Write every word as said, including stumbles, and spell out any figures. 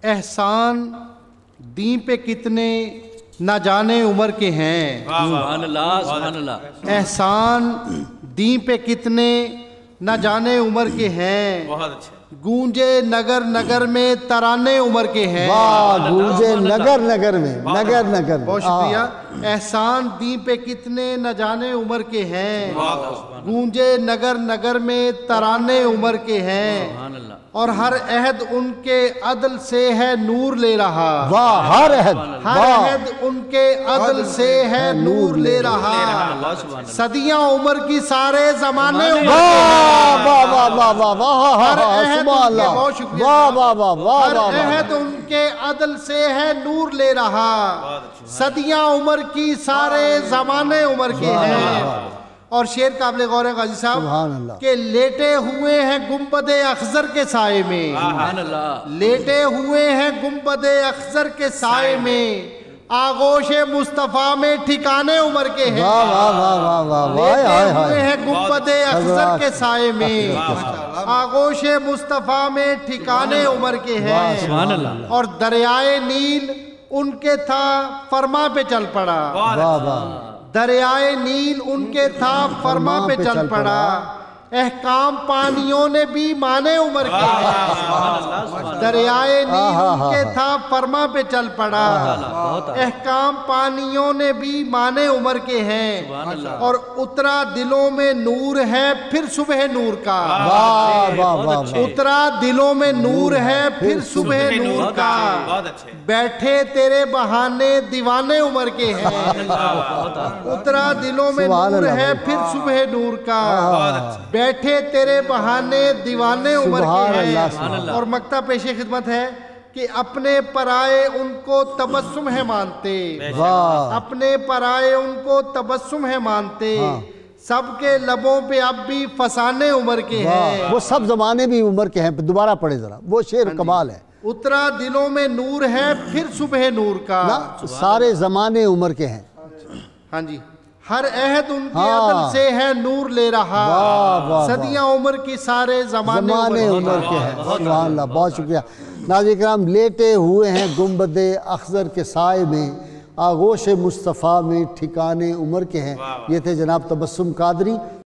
احسان دین پہ کتنے نہ جانے عمر کے ہیں. سبحان اللہ سبحان اللہ. احسان دین پہ کتنے نہ جانے عمر کے ہیں. بہت اچھا. گونجے نگر نگر میں ترانے عمر کے ہیں. واہ گونجے نگر نگر میں نگر نگر میں. بہت شکریہ. احسان دین پہ کتنے نہ جانے عمر کے ہیں. گونجے نگر نگر میں ترانے عمر کے ہیں. اور ہر عہد ان کے عدل سے ہے نور لے رہا. واہ ہر عہد ہر عہد ان کے عدل سے ہے نور لے رہا. صدیاں عمر کی سارے زمانے عمر کے ہیں. واہ واہ واہ واہ واہ ہر عہد سبحان ان کے اللہ. بہت شکریہ. واہ واہ واہ واہ ہر واہ عہد ان کے عدل سے ہے نور لے رہا. صدیاں عمر کی سارے زمانے عمر کے ہیں. اور شعر قابل غور ہے غازی سبحان صاحب اللہ. کہ لیٹے ہوئے ہیں گنبد اخضر کے سائے میں. سبحان اللہ. لیٹے ہوئے ہیں گنبد اخضر کے سائے میں. آغوش مصطفیٰ میں ٹھکانے عمر کے ہیں. واہ واہ واہ واہ واہ واہ لیٹے ہائے ہوئے ہائے. ہیں گنبد اخضر کے سائے میں. آغوش مصطفیٰ میں ٹھکانے عمر کے ہیں. سبحان اللہ. اور دریائے نیل ان کے تھا فرما پہ چل پڑا. واہ واہ. دریائے نیل ان کے تھا فرما پہ چل پڑا. احکام پانیوں نے بھی مانے عمر کے ہیں. دریائے نیل ان کے تھا فرما پہ چل پڑا. احکام پانیوں نے بھی مانے عمر کے ہیں. اور اترا دلوں میں نور ہے پھر صبح نور کا. واہ واہ واہ. اترا دلوں میں نور ہے پھر صبح نور کا. بیٹھے تیرے بہانے دیوانے عمر کے ہیں. اترا دلوں میں نور ہے پھر صبح نور کا. بیٹھے تیرے بہانے دیوانے عمر کے ہیں. اور مقطع پیش خدمت ہے کہ اپنے پرائے ان کو تبسم ہے مانتے. اپنے پرائے ان کو تبسم ہے مانتے. سب کے لبوں پہ اب بھی فسانے عمر کے ہیں. وہ سب زمانے بھی عمر کے ہیں. دوبارہ پڑھے ذرا وہ شعر کمال ہے. اترا دلوں میں نور ہے پھر صبح نور کا. سارے زمانے عمر کے ہیں. ہاں جی. ہر عہد ان کے عدل سے ہے نور لے رہا. صدیاں عمر کی سارے زمانے عمر کے ہیں. سبحان اللہ. بہت شکریہ. ناظرین کرام لیٹے ہوئے ہیں گنبد اخضر کے سائے میں. آغوش مصطفیٰ میں ٹھکانے عمر کے ہیں. یہ تھے جناب تبسم قادری.